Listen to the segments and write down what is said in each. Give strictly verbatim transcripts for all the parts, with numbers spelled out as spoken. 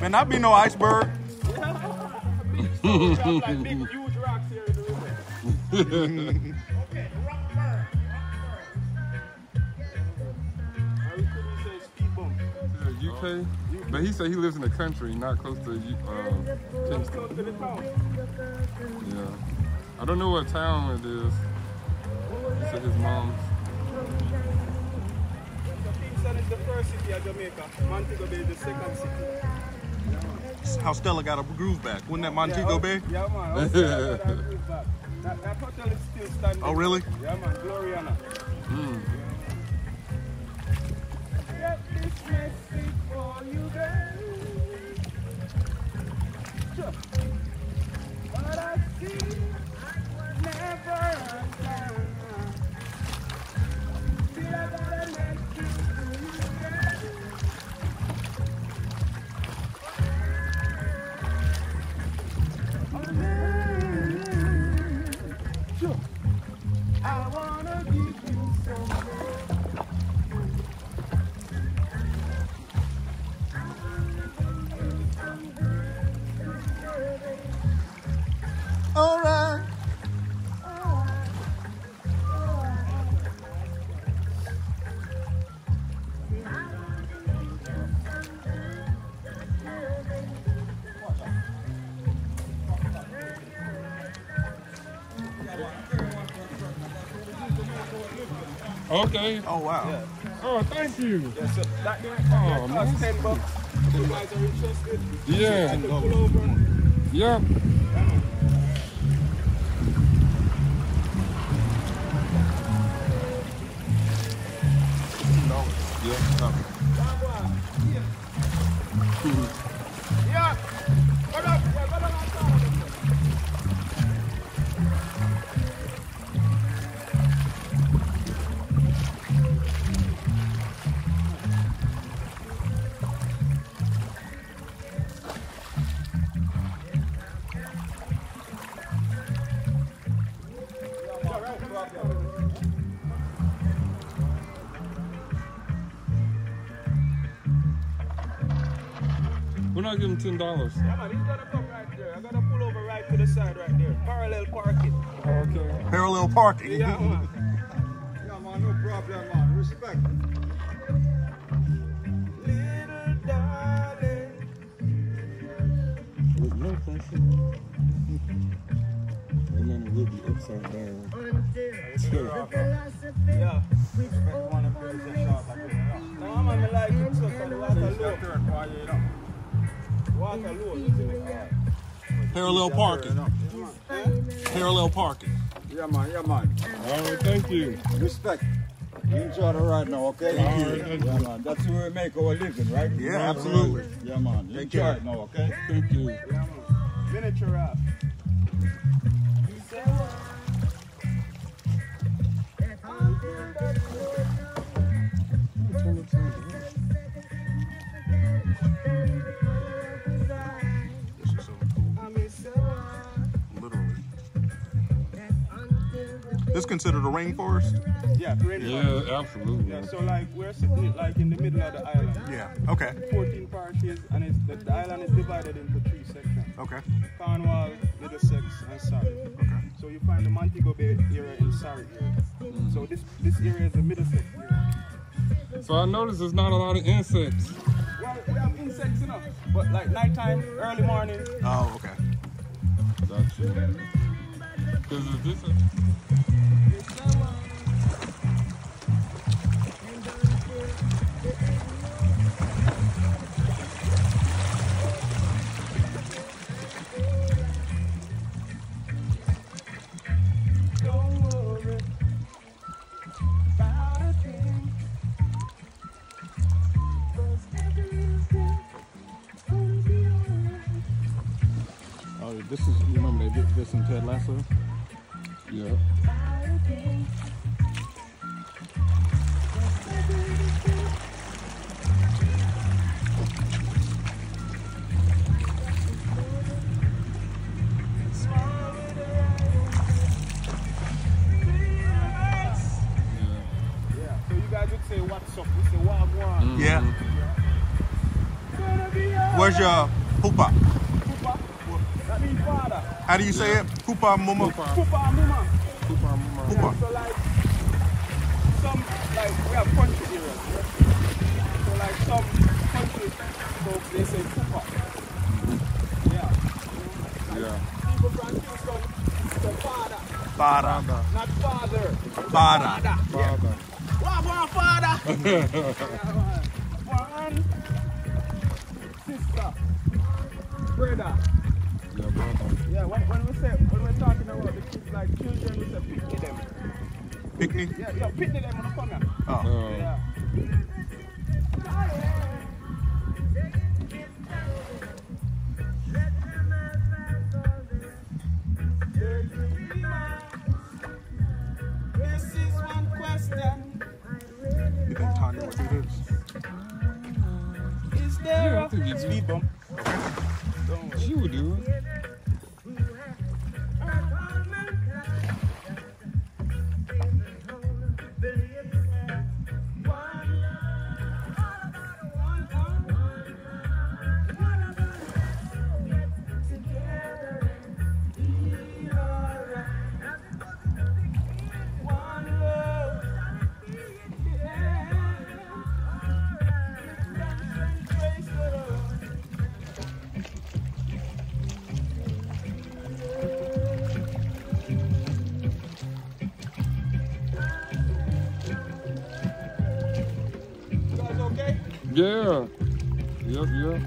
Man, not be no iceberg. Like big, huge rocks here in the river. Okay, rock burn. How we could say speed bump? U K? But he said he lives in the country, not close to um, Kingston. Close to the town. Yeah. I don't know what town it is. He said his mom's. Kingston is the first city of Jamaica. Montego Bay is the second city. How Stella got a groove back. Wasn't that Montego yeah, Bay? Yeah, man. That, that, that hotel is still standing. Oh, really? Yeah, man. Gloriana. Mm. Get this message for you, girl. Sure. What I see, I never understand. Feel I gotta let you do you, girl. Sure. I wanna give you something. All right. Okay. Oh, wow. Yeah. Oh, thank you. Yeah, so that there, Oh, that man. costs ten bucks. If you guys are interested, Yeah. I can pull over. Yep. Yeah. Yeah. Hold up. Yeah, hold on outside. We're not giving ten dollars. Yeah, man, he's gonna come right there. I gotta pull over right to the side right there. Parallel parking. Okay. Parallel parking. Yeah, man. Yeah, man, no problem, man. Respect. Little darling. With no pressure. And then it will be upside down. Yeah. Respect one of those that shot like this. No, man, I like it so for the water Step low. turn, why you know? Water low, you see me? Parallel parking. Parallel parking. Yeah, man, yeah, man. All right, thank you. Respect. You enjoy the ride now, okay? All right, thank Yeah, you. man. That's where we make our living, right? Yeah, absolutely. Yeah, man. You Take enjoy care. it now, okay? Thank you. Yeah, man. Miniature rap. This is so cool. Literally. This considered a rainforest? Yeah, rainforest. Yeah, absolutely. Yeah, so like we're sitting like in the middle of the island. Yeah. Okay. fourteen parishes, and it's, the, the island is divided into three sections. Okay. Cornwall, Middlesex, and Surrey. Okay. So you find the Montego Bay area in Surrey area. Mm. So this this area is the Middlesex area. So I noticed there's not a lot of insects. Well, we have insects enough, but like nighttime, early morning. Oh, okay. Gotcha. Because is this a... Don't worry about a thing. 'Cause everything gonna be alright. Oh, this is, you remember they did this in Ted Lasso? Yeah. About a thing. 'Cause everything Yeah, so you guys would say what's up, we say wagwan. Mhm. Yeah. Gonna be alright. Where's your pupa? Pupa. That means father. How do you say it? Pupa muma. Pupa. Pupa muma. Pupa mama. Pupa. So like some like we have country areas. So like some countries, so they say pupa. Yeah. Yeah. People from Houston say father, Father. not father. Father. Yeah. Father. What one father? One sister, brother. Yeah, brother. Yeah. When, when we say when we're talking about the kids like children, we say picnic them. Picnic? Yeah, yeah, picnic them on the corner. Oh. Uh, Yeah. This is one question. You think Tanya would do this? Is there Yeah, I a think you speed bump? she would do it. You guys okay? Yeah. Yep, yep.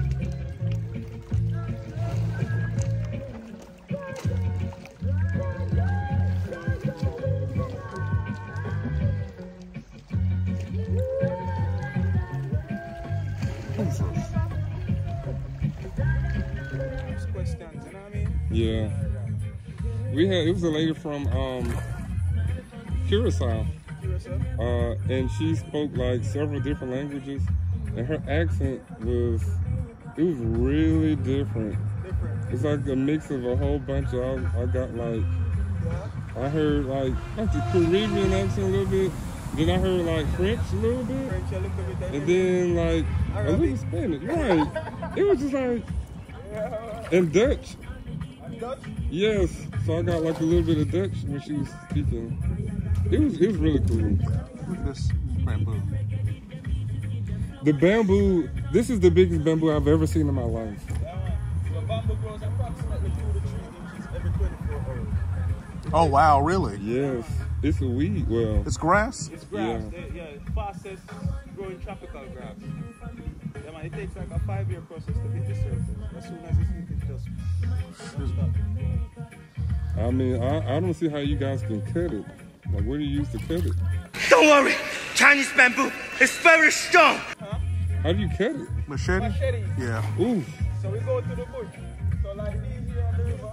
Ask questions, you know what I mean? Yeah. We had, it was a lady from um, Curacao. Curious, huh? Uh, and she spoke like several different languages, and her accent was, it was really different. Different. It's like a mix of a whole bunch of, I, I got like, Yeah. I heard like, like the Caribbean accent a little bit, then I heard like French a little bit, French, a little bit. and then like a little Spanish, right? It was just like, and Dutch, Dutch? yes. So I got like a little bit of Dutch when she was speaking. It was, it was really cool. Look at this bamboo. The bamboo, this is the biggest bamboo I've ever seen in my life. Yeah. So bamboo grows approximately two to three inches every twenty-four hours. Oh wow, really? Yes, it's a weed. Well, It's grass? It's grass. Yeah. They, yeah, fastest growing tropical grass. Yeah, man, it takes like a five-year process to hit the surface. As soon as it's hit, it just stop. I mean, I, I don't see how you guys can cut it. Like, what do you use to cut it? Don't worry, Chinese bamboo is very strong. How do you cut it? Machete? Machete. Yeah. Ooh, So we go to the bush. So like these here on the river.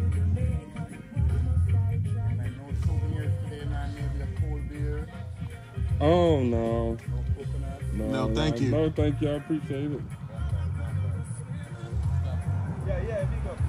Like no souvenirs today, not maybe a cold beer, oh no. no coconut. No, No, thank you. No, thank you. I appreciate it. Yeah, yeah, big up.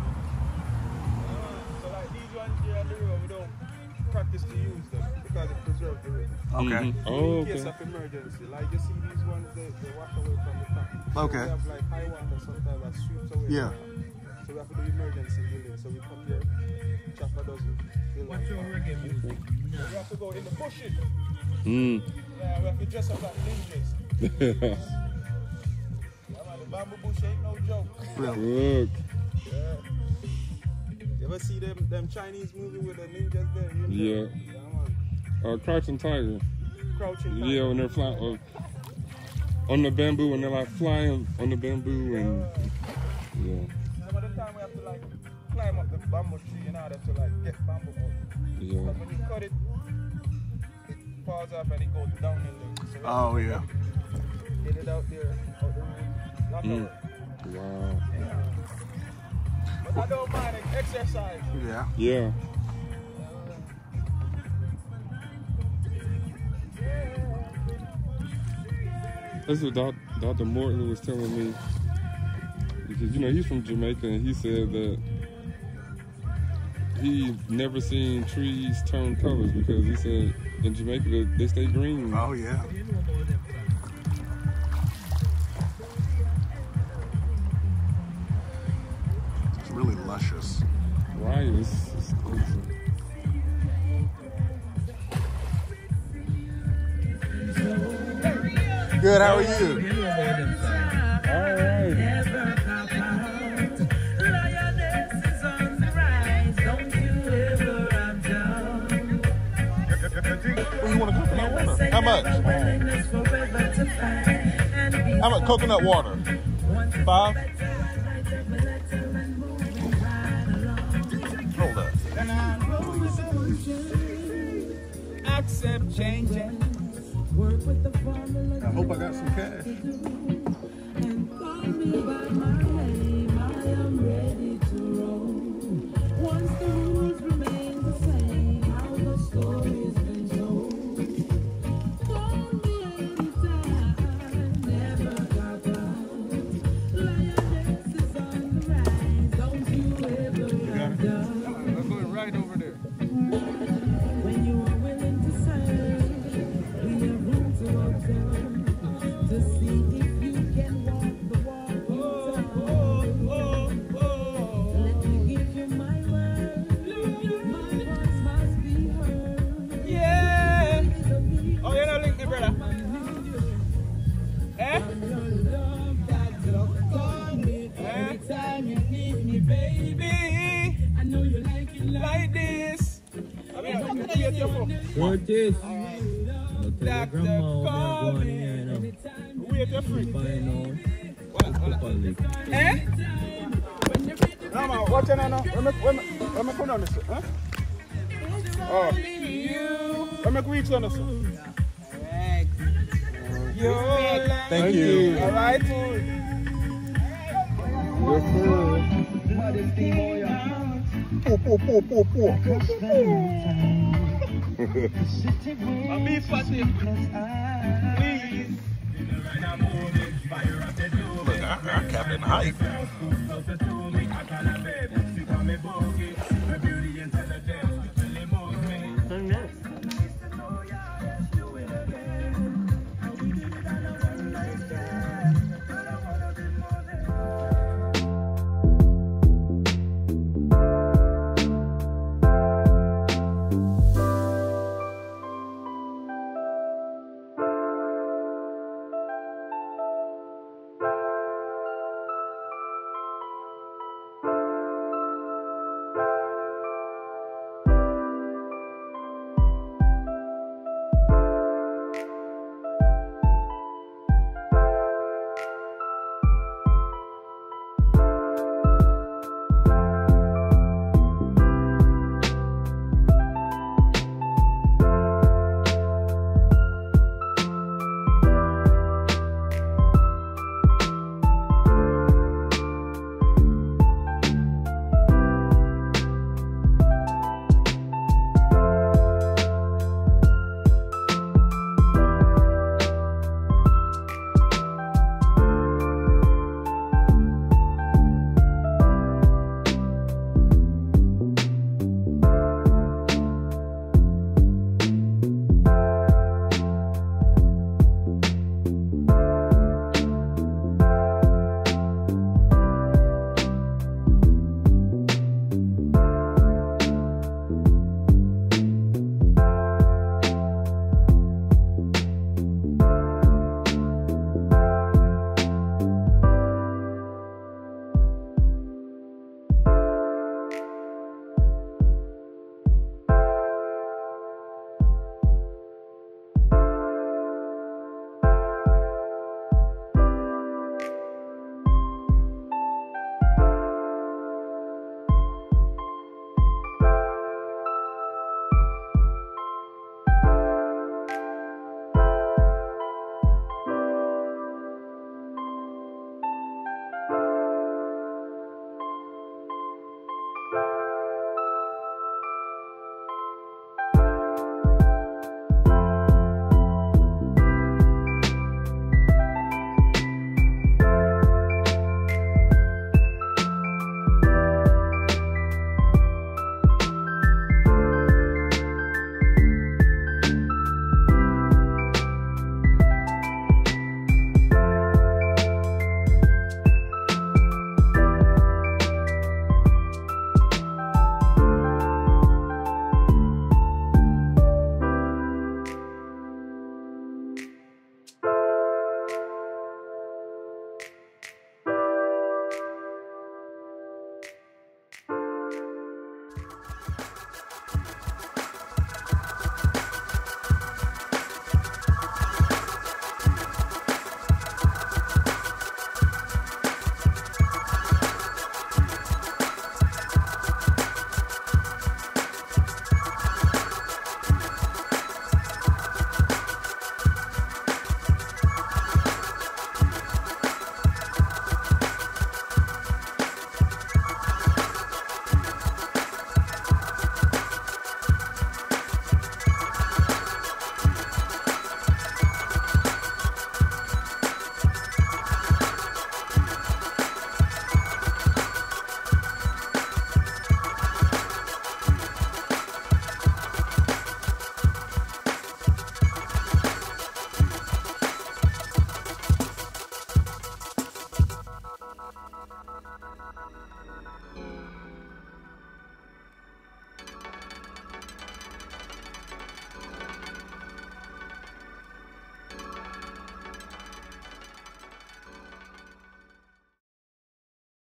So like these ones here on the river, we don't practice to use them because it preserves the river. Okay. Oh, In case okay. of emergency, like you see these ones, they, they wash away from the top. So Okay. we have like high water sometimes that sweeps away. Yeah. the top. So we have to do emergency drilling. So we come here, chop a dozen. What's your reggae music? We have to go in the bushes. Mm. Yeah, we have to dress up like ninjas. Yeah, man, the bamboo bush ain't no joke. Look. Yeah. You ever see them them Chinese movie with the ninjas there? You know? Yeah. Yeah, man. Uh, Crouching Tiger. Crouching Tiger. Yeah, when they're flying uh, on the bamboo, and they're like flying on the bamboo, and yeah, Some of the time we have to like climb up the bamboo tree in order to like get bamboo out. yeah. But when you cut it, it falls off and it goes downhill. So we have Oh to yeah. get it out there, out the room. Knock Mm. out. Wow. But I don't mind it. Exercise. Yeah. Yeah. That's what Doc, Doctor Morton was telling me. Because, you know, he's from Jamaica, and he said that he never seen trees turn colors because he said in Jamaica they, they stay green. Oh yeah. luscious. Rice. Exclusive. Good, how are you? All right. Oh, you want a coconut water? How much? How much coconut water? Five? Hold up. Accept changes. I hope I got some cash. Let's go right over there. Yeah. Oh, you don't link me, brother. Eh? Every time you need me, baby, I know you like it like this. I mean, I'm gonna get your phone. Curtis. Doctor, call me. Wait, you're free. What? What? Eh? No, man, watch it now. Let me, let me, let me come down this way, huh? Oh. Let me reach on this one. Thank you. All right. Yes, sir. Poor, poor, poor, poor, poor. I'll be fatty. Please. Look, our, our captain hype.